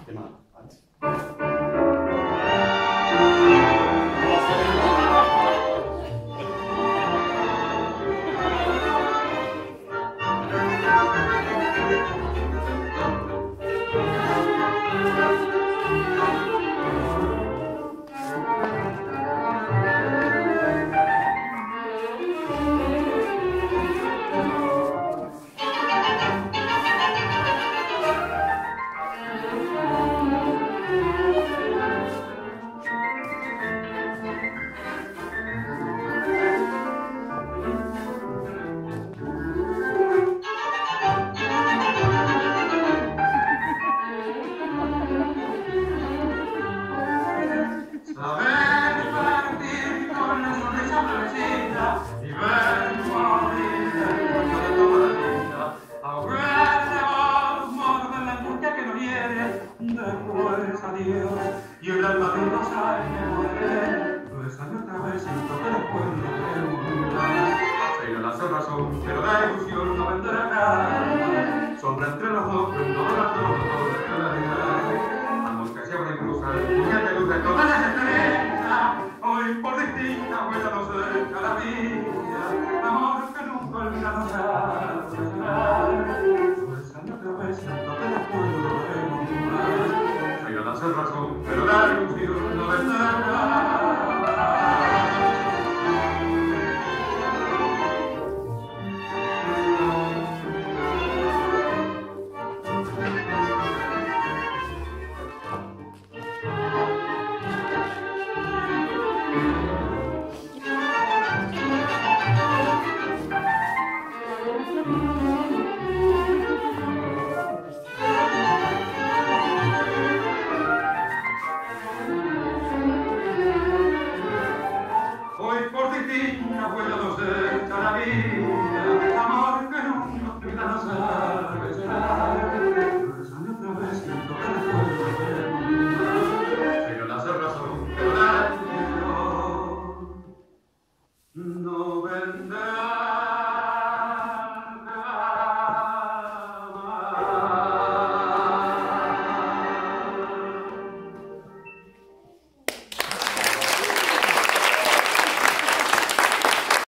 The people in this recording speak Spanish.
tema, ¿vale? Después adiós, y el alma de un rosario me muere. Rezando otra vez, siento que no puedo preguntar. Sé que las horas son, pero la ilusión no vendrá nada. Sombra entre los ojos, un dorado de claridad. Ambos que se abren cruzan, puñete luz de todas las estrellas. Hoy por distinta vuela no sé cada día. Amor que nunca olvidará llorar. Rezando otra vez, siento que no puedo preguntar. Las razón, pero la ilusión no vendrá. Hoy por distinta vuela no sé